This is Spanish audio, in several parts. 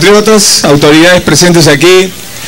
Otras autoridades presentes aquí,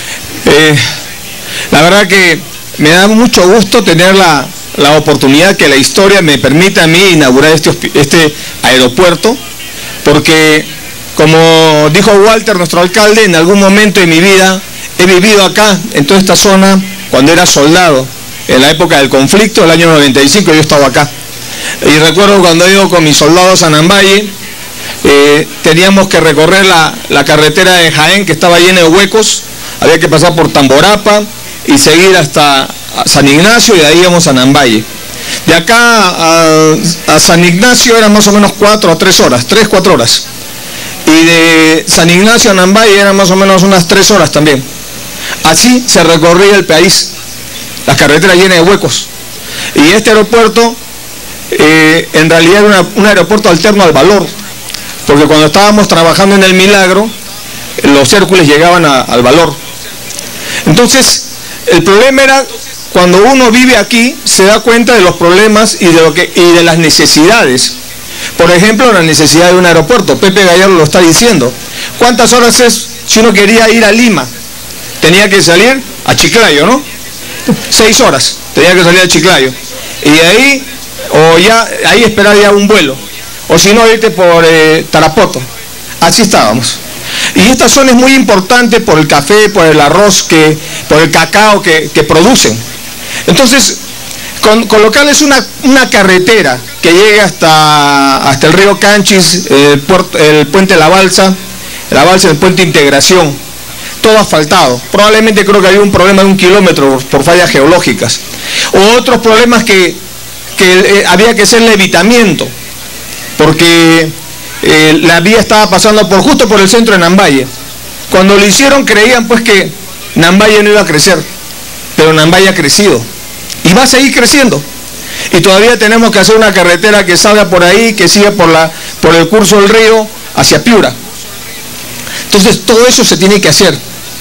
la verdad que me da mucho gusto tener la oportunidad que la historia me permita a mí inaugurar este aeropuerto, porque como dijo Walter, nuestro alcalde, en algún momento de mi vida he vivido acá, en toda esta zona, cuando era soldado, en la época del conflicto, el año 95, yo estaba acá. Y recuerdo cuando iba con mis soldados a Nambaye, teníamos que recorrer la carretera de Jaén, que estaba llena de huecos, había que pasar por Tamborapa y seguir hasta San Ignacio, y de ahí íbamos a Nambaye. De acá a San Ignacio eran más o menos 4 a 3 horas, 3-4 horas. Y de San Ignacio a Nambaye eran más o menos unas 3 horas también. Así se recorría el país, las carreteras llenas de huecos. Y este aeropuerto en realidad era un aeropuerto alterno al Valor, porque cuando estábamos trabajando en el Milagro, los Hércules llegaban al Valor. Entonces, el problema era, cuando uno vive aquí, se da cuenta de los problemas y de las necesidades. Por ejemplo, la necesidad de un aeropuerto. Pepe Gallardo lo está diciendo. ¿Cuántas horas es si uno quería ir a Lima? Tenía que salir a Chiclayo, ¿no? 6 horas tenía que salir a Chiclayo. Y de ahí, ahí esperar ya un vuelo. O si no, irte por Tarapoto. Así estábamos. Y esta zona es muy importante por el café, por el arroz, por el cacao que producen. Entonces, colocarles una carretera que llegue hasta el río Canchis, el puente La Balsa, el puente Integración, todo asfaltado. Probablemente creo que hay un problema de 1 kilómetro por fallas geológicas. O otros problemas que había que hacer levitamiento, porque la vía estaba pasando justo por el centro de Nambaye. Cuando lo hicieron creían pues que Nambaye no iba a crecer, pero Nambaye ha crecido y va a seguir creciendo. Y todavía tenemos que hacer una carretera que salga por ahí, que siga por el curso del río hacia Piura. Entonces todo eso se tiene que hacer.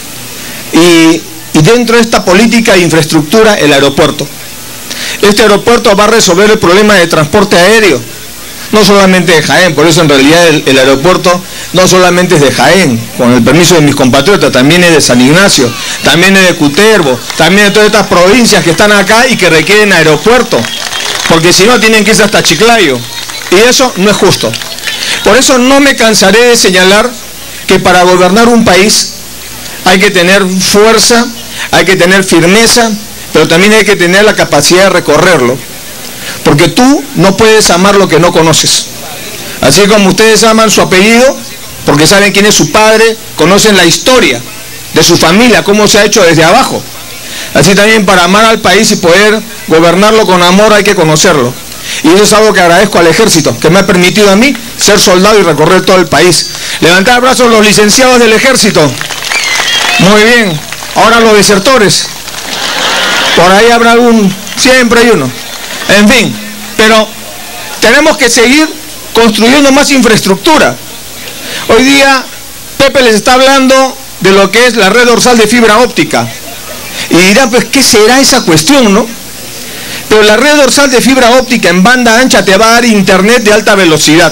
Y dentro de esta política de infraestructura, el aeropuerto. Este aeropuerto va a resolver el problema de transporte aéreo, no solamente de Jaén. Por eso en realidad el aeropuerto no solamente es de Jaén, con el permiso de mis compatriotas, también es de San Ignacio, también es de Cutervo, también de todas estas provincias que están acá y que requieren aeropuerto, porque si no tienen que irse hasta Chiclayo, y eso no es justo. Por eso no me cansaré de señalar que para gobernar un país hay que tener fuerza, hay que tener firmeza, pero también hay que tener la capacidad de recorrerlo, porque tú no puedes amar lo que no conoces. Así como ustedes aman su apellido porque saben quién es su padre, conocen la historia de su familia, cómo se ha hecho desde abajo. Así también, para amar al país y poder gobernarlo con amor, hay que conocerlo. Y eso es algo que agradezco al ejército, que me ha permitido a mí ser soldado y recorrer todo el país. Levantar brazos los licenciados del ejército. Muy bien. Ahora los desertores. Por ahí habrá siempre hay uno. En fin, pero tenemos que seguir construyendo más infraestructura. Hoy día Pepe les está hablando de lo que es la red dorsal de fibra óptica. Y dirán, pues, ¿qué será esa cuestión, no? Pero la red dorsal de fibra óptica en banda ancha te va a dar internet de alta velocidad.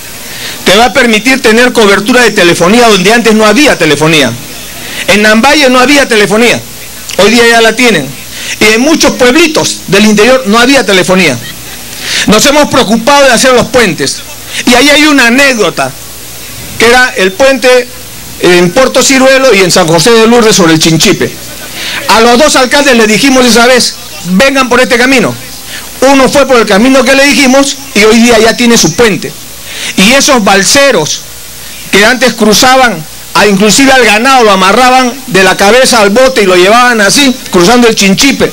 Te va a permitir tener cobertura de telefonía donde antes no había telefonía. En Nambaye no había telefonía. Hoy día ya la tienen. Y en muchos pueblitos del interior no había telefonía. Nos hemos preocupado de hacer los puentes. Y ahí hay una anécdota, que era el puente en Puerto Ciruelo y en San José de Lourdes sobre el Chinchipe. A los 2 alcaldes les dijimos esa vez, vengan por este camino. Uno fue por el camino que le dijimos y hoy día ya tiene su puente. Y esos balseros que antes cruzaban, inclusive al ganado lo amarraban de la cabeza al bote y lo llevaban así, cruzando el Chinchipe.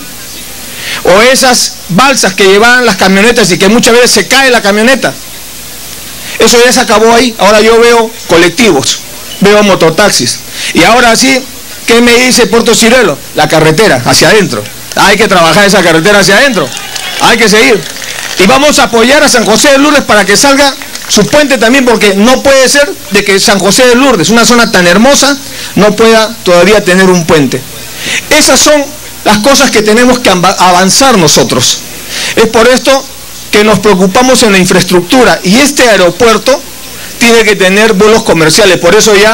O esas balsas que llevaban las camionetas y que muchas veces se cae la camioneta. Eso ya se acabó ahí. Ahora yo veo colectivos, veo mototaxis. Y ahora sí, ¿qué me dice Puerto Ciruelo? La carretera hacia adentro. Hay que trabajar esa carretera hacia adentro. Hay que seguir. Y vamos a apoyar a San José de Lourdes para que salga su puente también, porque no puede ser de que San José de Lourdes, una zona tan hermosa, no pueda todavía tener un puente. Esas son las cosas que tenemos que avanzar nosotros. Es por esto que nos preocupamos en la infraestructura, y este aeropuerto tiene que tener vuelos comerciales. Por eso ya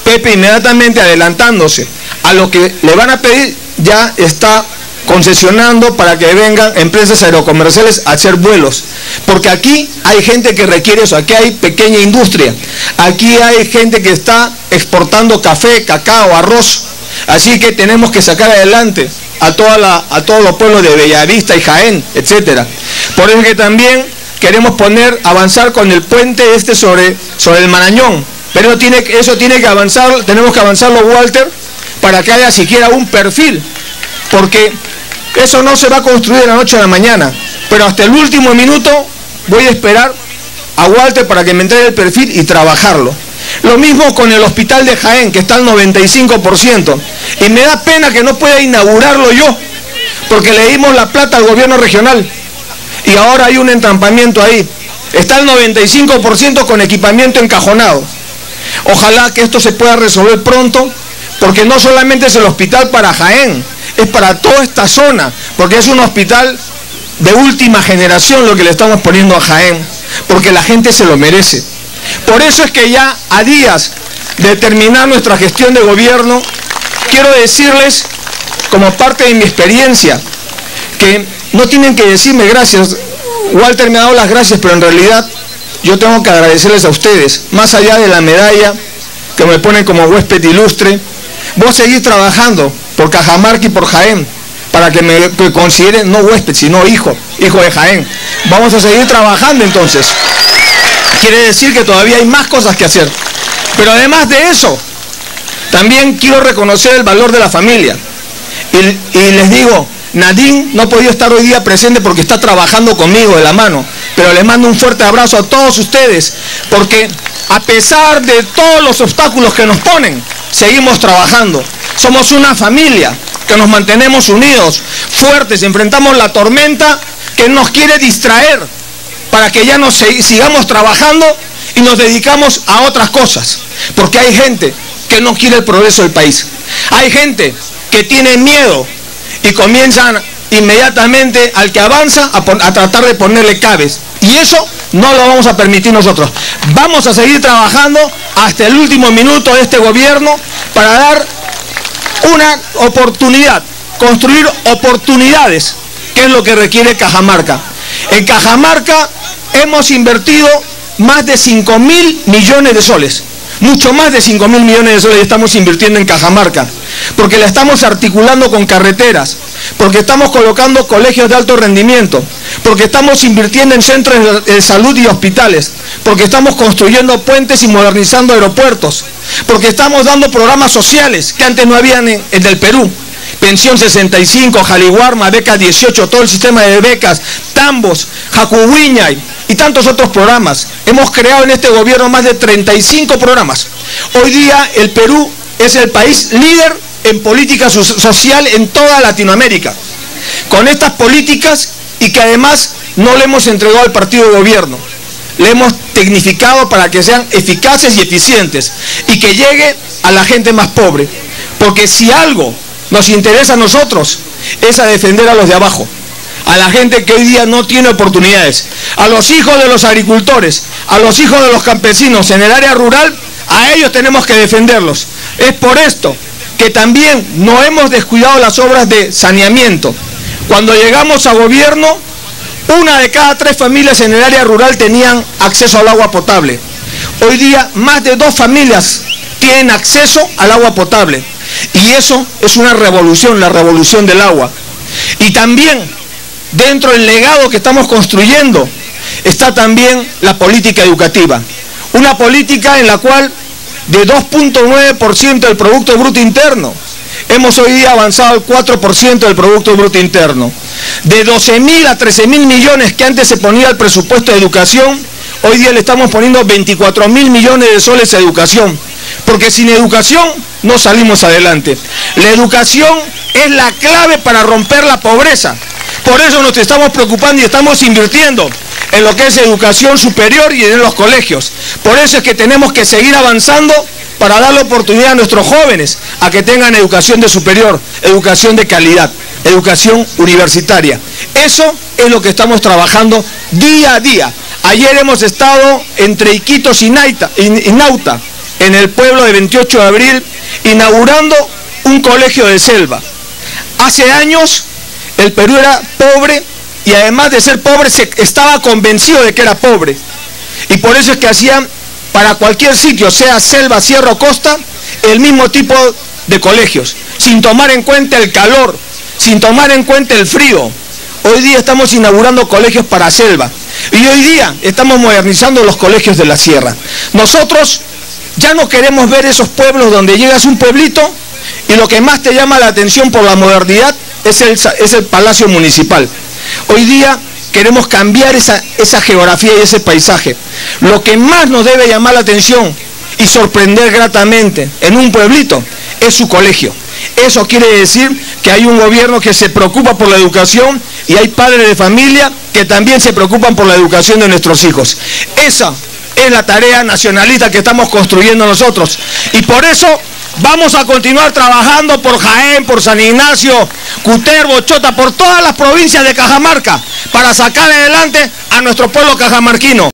Pepe, inmediatamente adelantándose a lo que le van a pedir, ya está concesionando para que vengan empresas aerocomerciales a hacer vuelos, porque aquí hay gente que requiere eso, aquí hay pequeña industria, aquí hay gente que está exportando café, cacao, arroz, así que tenemos que sacar adelante a todos los pueblos de Bellavista y Jaén, etcétera. Por eso que también queremos avanzar con el puente sobre el Marañón, pero eso tiene que avanzar, tenemos que avanzarlo, Walter, para que haya siquiera un perfil, porque eso no se va a construir de la noche a la mañana, pero hasta el último minuto voy a esperar a Walter para que me entregue el perfil y trabajarlo. Lo mismo con el hospital de Jaén, que está al 95%, y me da pena que no pueda inaugurarlo yo, porque le dimos la plata al gobierno regional, y ahora hay un entrampamiento ahí. Está al 95% con equipamiento encajonado. Ojalá que esto se pueda resolver pronto, porque no solamente es el hospital para Jaén, es para toda esta zona, porque es un hospital de última generación lo que le estamos poniendo a Jaén, porque la gente se lo merece. Por eso es que ya a días de terminar nuestra gestión de gobierno, quiero decirles, como parte de mi experiencia, que no tienen que decirme gracias. Walter me ha dado las gracias, pero en realidad yo tengo que agradecerles a ustedes, más allá de la medalla que me ponen como huésped ilustre. Voy a seguir trabajando por Cajamarca y por Jaén, para que me consideren no huésped, sino hijo de Jaén. Vamos a seguir trabajando entonces. Quiere decir que todavía hay más cosas que hacer. Pero además de eso, también quiero reconocer el valor de la familia. Y les digo, Nadine no ha podido estar hoy día presente porque está trabajando conmigo de la mano, pero les mando un fuerte abrazo a todos ustedes, porque a pesar de todos los obstáculos que nos ponen, seguimos trabajando. Somos una familia que nos mantenemos unidos, fuertes, enfrentamos la tormenta que nos quiere distraer para que ya nos sigamos trabajando y nos dedicamos a otras cosas, porque hay gente que no quiere el progreso del país, hay gente que tiene miedo y comienzan inmediatamente al que avanza a tratar de ponerle cabes, y eso no lo vamos a permitir nosotros. Vamos a seguir trabajando hasta el último minuto de este gobierno para dar una oportunidad, construir oportunidades, que es lo que requiere Cajamarca. En Cajamarca hemos invertido más de 5.000 millones de soles, mucho más de 5.000 millones de soles estamos invirtiendo en Cajamarca, porque la estamos articulando con carreteras, porque estamos colocando colegios de alto rendimiento, porque estamos invirtiendo en centros de salud y hospitales, porque estamos construyendo puentes y modernizando aeropuertos, porque estamos dando programas sociales que antes no habían en el Perú. Pensión 65, Jaliguarma, Beca 18, todo el sistema de becas, Tambos, Jacuhuiñay y tantos otros programas. Hemos creado en este gobierno más de 35 programas. Hoy día el Perú es el país líder en política social en toda Latinoamérica. Con estas políticas, y que además no le hemos entregado al partido de gobierno, le hemos tecnificado para que sean eficaces y eficientes y que llegue a la gente más pobre. Porque si algo nos interesa a nosotros es a defender a los de abajo, a la gente que hoy día no tiene oportunidades, a los hijos de los agricultores, a los hijos de los campesinos en el área rural, a ellos tenemos que defenderlos. Es por esto que también no hemos descuidado las obras de saneamiento. Cuando llegamos a gobierno, 1 de cada 3 familias en el área rural tenían acceso al agua potable. Hoy día más de 2 familias tienen acceso al agua potable. Y eso es una revolución, la revolución del agua. Y también, dentro del legado que estamos construyendo, está también la política educativa. Una política en la cual de 2.9% del Producto Bruto Interno, hemos hoy día avanzado al 4% del Producto Bruto Interno. De 12.000 a 13.000 millones que antes se ponía el presupuesto de educación, hoy día le estamos poniendo 24.000 millones de soles a educación. Porque sin educación no salimos adelante. La educación es la clave para romper la pobreza. Por eso nos estamos preocupando y estamos invirtiendo en lo que es educación superior y en los colegios. Por eso es que tenemos que seguir avanzando para dar la oportunidad a nuestros jóvenes a que tengan educación de superior, educación de calidad, educación universitaria. Eso es lo que estamos trabajando día a día. Ayer hemos estado entre Iquitos y Nauta, en el pueblo de 28 de abril, inaugurando un colegio de selva. Hace años el Perú era pobre y además de ser pobre estaba convencido de que era pobre. Y por eso es que hacían para cualquier sitio, sea selva, sierra o costa, el mismo tipo de colegios, sin tomar en cuenta el calor, sin tomar en cuenta el frío. Hoy día estamos inaugurando colegios para selva y hoy día estamos modernizando los colegios de la sierra. Nosotros ya no queremos ver esos pueblos donde llegas a un pueblito y lo que más te llama la atención por la modernidad es el Palacio Municipal. Hoy día queremos cambiar esa geografía y ese paisaje. Lo que más nos debe llamar la atención y sorprender gratamente en un pueblito es su colegio. Eso quiere decir que hay un gobierno que se preocupa por la educación y hay padres de familia que también se preocupan por la educación de nuestros hijos. Esa es la tarea nacionalista que estamos construyendo nosotros. Y por eso vamos a continuar trabajando por Jaén, por San Ignacio, Cutervo, Chota, por todas las provincias de Cajamarca, para sacar adelante a nuestro pueblo cajamarquino.